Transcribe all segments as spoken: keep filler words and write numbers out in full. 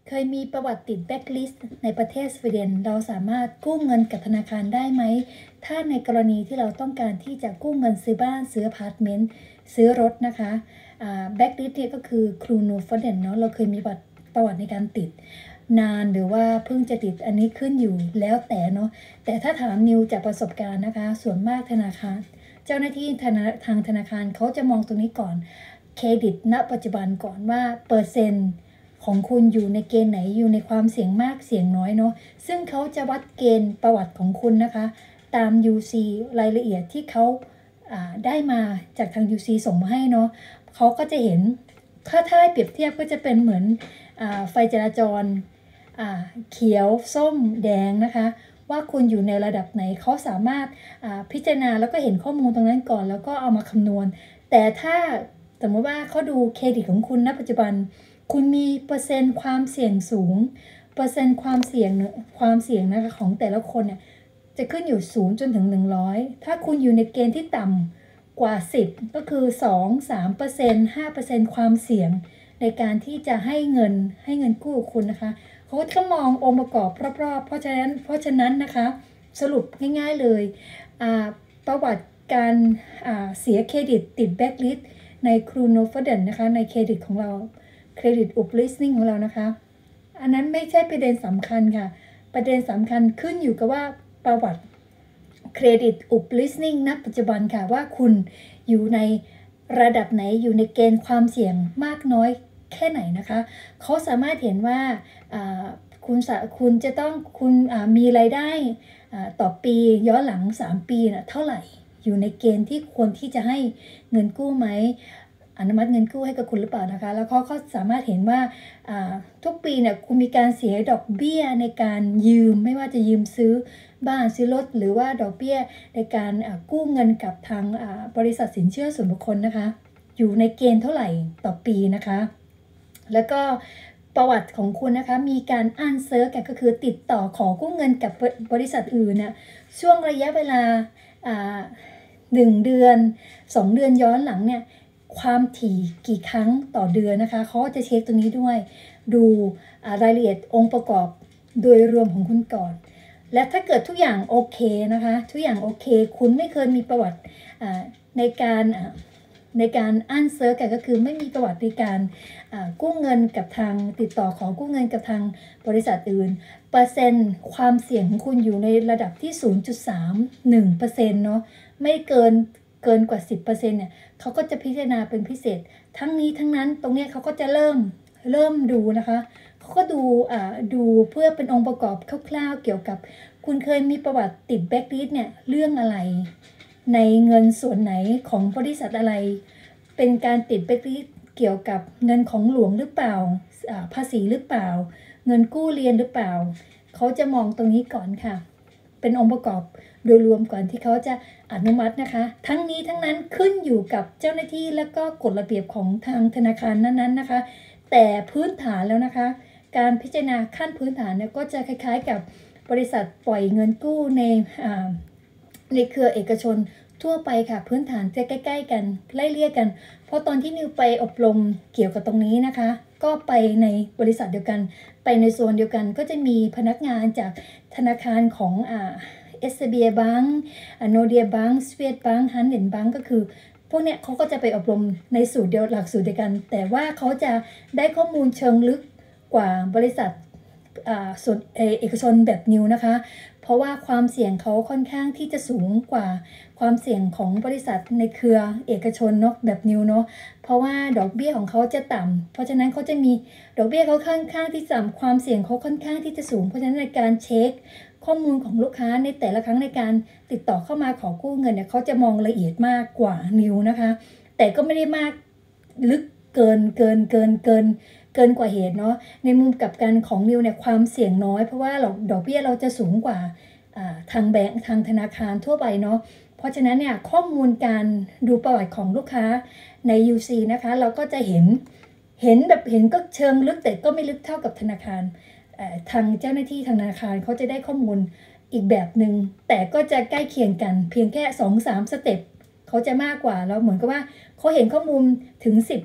เคยมีประวัติติดแบ็คลิสต์ในประเทศสวีเดนเราสามารถกู้เงินกับธนาคารได้ไหมถ้าในกรณีที่เราต้องการที่จะกู้เงินซื้อบ้านซื้ออพาร์ตเมนต์ซื้อรถนะคะแบ็คลิสต์เนี่ยก็คือครูโนฟเดนเนาะเราเคยมีประวัติในการติดนานหรือว่าเพิ่งจะติดอันนี้ขึ้นอยู่แล้วแต่เนาะแต่ถ้าถามนิวจากประสบการณ์นะคะส่วนมากธนาคารเจ้าหน้าที่ทางธนาคารเขาจะมองตรงนี้ก่อนเครดิตณปัจจุบันก่อนว่าเปอร์เซ็นต์ของคุณอยู่ในเกณฑ์ไหนอยู่ในความเสี่ยงมากเสี่ยงน้อยเนาะซึ่งเขาจะวัดเกณฑ์ประวัติของคุณนะคะตาม ยู ซี รายละเอียดที่เขาได้มาจากทาง ยู ซี ส่งมาให้เนาะเขาก็จะเห็นถ้าถ้าเปรียบเทียบก็จะเป็นเหมือนไฟจราจรเขียวส้มแดงนะคะว่าคุณอยู่ในระดับไหนเขาสามารถพิจารณาแล้วก็เห็นข้อมูลตรงนั้นก่อนแล้วก็เอามาคำนวณแต่ถ้าสมมติว่าเขาดูเครดิตของคุณณปัจจุบันคุณมีเปอร์เซ็นต์ความเสี่ยงสูงเปอร์เซ็นต์ความเสี่ยงความเสี่ยงนะคะของแต่ละคนเนี่ยจะขึ้นอยู่ศูนย์จนถึงหนึ่งร้อยถ้าคุณอยู่ในเกณฑ์ที่ต่ำกว่าสิบก็คือสอง สามเปอร์เซ็นต์ ห้าเปอร์เซ็นต์ ความเสี่ยงในการที่จะให้เงินให้เงินกู้คุณนะคะเขาก็มององค์ประกอบรอบๆเพราะฉะนั้นเพราะฉะนั้นนะคะสรุปง่ายๆเลยประวัติการเสียเครดิตติดแบ็คลิสต์ในครูโนฟเดนนะคะในเครดิตของเราเครดิตอุปลิสติ้งของเรานะคะอันนั้นไม่ใช่ประเด็นสำคัญค่ะประเด็นสำคัญขึ้นอยู่กับว่าประวัติเครดิตอุปลิสติ้งณปัจจุบันค่ะว่าคุณอยู่ในระดับไหนอยู่ในเกณฑ์ความเสี่ยงมากน้อยแค่ไหนนะคะเขาสามารถเห็นว่าคุณคุณจะต้องคุณมีรายได้ต่อปีย้อนหลังสามปีนะเท่าไหร่อยู่ในเกณฑ์ที่ควรที่จะให้เงินกู้ไหมอนุมัติเงินกู้ให้กับคุณหรือเปล่านะคะแล้วเขาก็สามารถเห็นว่าทุกปีเนี่ยคุณมีการเสียดอกเบี้ยในการยืมไม่ว่าจะยืมซื้อบ้านซื้อรถหรือว่าดอกเบี้ยในการกู้เงินกับทางบริษัทสินเชื่อส่วนบุคคลนะคะอยู่ในเกณฑ์เท่าไหร่ต่อปีนะคะแล้วก็ประวัติของคุณนะคะมีการอ่านเซิร์ชก็คือติดต่อขอกู้เงินกับบริษัทอื่นเนี่ยช่วงระยะเวลาหนึ่งเดือนสองเดือนย้อนหลังเนี่ยความถี่กี่ครั้งต่อเดือนนะคะเขาจะเช็คตรงนี้ด้วยดูรายละเอียดองค์ประกอบโดยรวมของคุณก่อนและถ้าเกิดทุกอย่างโอเคนะคะทุกอย่างโอเคคุณไม่เคยมีประวัติในการในการอ่านเซิร์ชก็คือไม่มีประวัติในการกู้เงินกับทางติดต่อขอกู้เงินกับทางบริษัทอื่นเปอร์เซ็นต์ความเสี่ยงของคุณอยู่ในระดับที่ ศูนย์จุดสามหนึ่งเปอร์เซ็นต์ เนาะไม่เกินเกินกว่า สิบเปอร์เซ็นต์ เนี่ยเขาก็จะพิจารณาเป็นพิเศษทั้งนี้ทั้งนั้นตรงนี้เขาก็จะเริ่มเริ่มดูนะคะเขาก็ดูอ่าดูเพื่อเป็นองค์ประกอบคร่าวๆเกี่ยวกับคุณเคยมีประวัติติดแบ็คลิสต์เนี่ยเรื่องอะไรในเงินส่วนไหนของบริษัทอะไรเป็นการติดแบ็คลิสต์เกี่ยวกับเงินของหลวงหรือเปล่าภาษีหรือเปล่าเงินกู้เรียนหรือเปล่าเขาจะมองตรงนี้ก่อนค่ะเป็นองค์ประกอบโดยรวมก่อนที่เขาจะอนุมัตินะคะทั้งนี้ทั้งนั้นขึ้นอยู่กับเจ้าหน้าที่และก็กฎระเบียบของทางธนาคารนั้นๆนะคะแต่พื้นฐานแล้วนะคะการพิจารณาขั้นพื้นฐานเนี่ยก็จะคล้ายๆกับบริษัทปล่อยเงินกู้ในในเครือเอกชนทั่วไปค่ะพื้นฐานจะใกล้ๆกันไล่เลี่ยกันเพราะตอนที่นิวไปอบรมเกี่ยวกับตรงนี้นะคะก็ไปในบริษัทเดียวกันไปในโซนเดียวกันก็จะมีพนักงานจากธนาคารของอ่า เอส บี ไอ Bank โนเดีย Bank สวีเดน Bank ฮันเดน Bank ก็คือพวกเนี้ยเขาก็จะไปอบรมในสูตรเดียวหลักสูตรเดียวกันแต่ว่าเขาจะได้ข้อมูลเชิงลึกกว่าบริษัทส่วนเอกชนแบบนิวนะคะเพราะว่าความเสี่ยงเขาค่อนข้างที่จะสูงกว่าความเสี่ยงของบริษัทในเครือเอกชนเนาะแบบนิวเนาะเพราะว่าดอกเบี้ยของเขาจะต่ำเพราะฉะนั้นเขาจะมีดอกเบี้ยเขาค่อนข้างที่ต่ำความเสี่ยงเขาค่อนข้างที่จะสูงเพราะฉะนั้นในการเช็คข้อมูลของลูกค้าในแต่ละครั้งในการติดต่อเข้ามาขอกู้เงินเนี่ยเขาจะมองละเอียดมากกว่านิวนะคะแต่ก็ไม่ได้มากลึกเกินเกินเกินเกินเกินกว่าเหตุเนาะในมุมกับการของนิวเนี่ยความเสี่ยงน้อยเพราะว่าดอกเบี้ยเราจะสูงกว่าทางแบงก์ทางธนาคารทั่วไปเนาะเพราะฉะนั้นเนี่ยข้อมูลการดูประวัติของลูกค้าใน ยู ซี นะคะเราก็จะเห็นเห็นแบบเห็นก็เชิงลึกแต่ก็ไม่ลึกเท่ากับธนาคารทางเจ้าหน้าที่ทางธนาคารเขาจะได้ข้อมูลอีกแบบหนึ่งแต่ก็จะใกล้เคียงกันเพียงแค่ สองถึงสาม สเต็ปเขาจะมากกว่าแล้วเหมือนกับว่าเขาเห็นข้อมูลถึงสิบ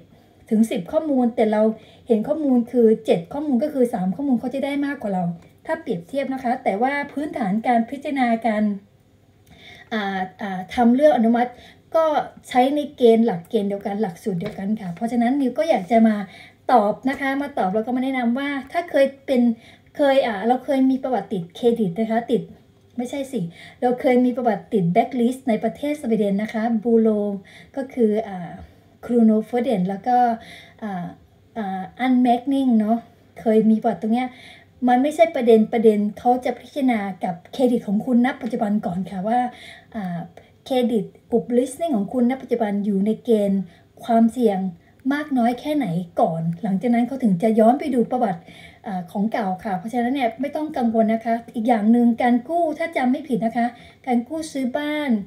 ถึงสิบข้อมูลแต่เราเห็นข้อมูลคือเจ็ดข้อมูลก็คือสามข้อมูลเขาจะได้มากกว่าเราถ้าเปรียบเทียบนะคะแต่ว่าพื้นฐานการพิจารณาการทำเรื่องอนุมัติก็ใช้ในเกณฑ์หลักเกณฑ์เดียวกันหลักสูตรเดียวกันค่ะเพราะฉะนั้นนิวก็อยากจะมาตอบนะคะมาตอบแล้วก็มาแนะนำว่าถ้าเคยเป็นเคยอ่าเราเคยมีประวัติติดเครดิตนะคะติดไม่ใช่สิเราเคยมีประวัติติดแบ็คลิสต์ในประเทศสวีเดนนะคะบูโรก็คืออ่าครูโนโฟเดนแล้วก็อ่าอ่าอันแมกนิงเนาะเคยมีประวัติตรงเนี้ยมันไม่ใช่ประเด็นประเด็นเขาจะพิจารณากับเครดิตของคุณณปัจจุบันก่อนค่ะว่าเครดิตอุบลิสติ้งของคุณณปัจจุบันอยู่ในเกณฑ์ความเสี่ยงมากน้อยแค่ไหนก่อนหลังจากนั้นเขาถึงจะย้อนไปดูประวัติอของเก่าค่ะเพราะฉะนั้นเนี่ยไม่ต้องกังวลนะคะอีกอย่างหนึ่งการกู้ถ้าจำไม่ผิดนะคะการกู้ซื้อบ้าน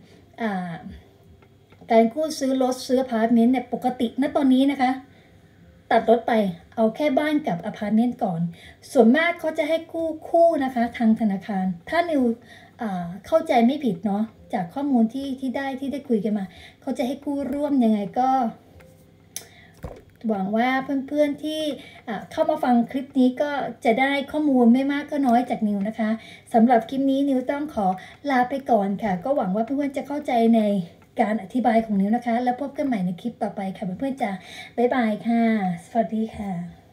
การกู้ซื้อรถซื้ออพาร์ตเมนต์เนี่ยปกติณตอนนี้นะคะตัดรถไปเอาแค่บ้านกับอพาร์ตเมนต์ก่อนส่วนมากเขาจะให้กู้คู่นะคะทางธนาคารถ้านิวเข้าใจไม่ผิดเนาะจากข้อมูลที่ที่ได้ที่ได้คุยกันมาเขาจะให้กู้ร่วมยังไงก็หวังว่าเพื่อนๆที่เข้ามาฟังคลิปนี้ก็จะได้ข้อมูลไม่มากก็น้อยจากนิวนะคะสำหรับคลิปนี้นิวต้องขอลาไปก่อนค่ะก็หวังว่าเพื่อนๆจะเข้าใจในการอธิบายของนิวนะคะแล้วพบกันใหม่ในคลิปต่อไปค่ะเพื่อนๆจ้าบ๊ายบายค่ะสวัสดีค่ะ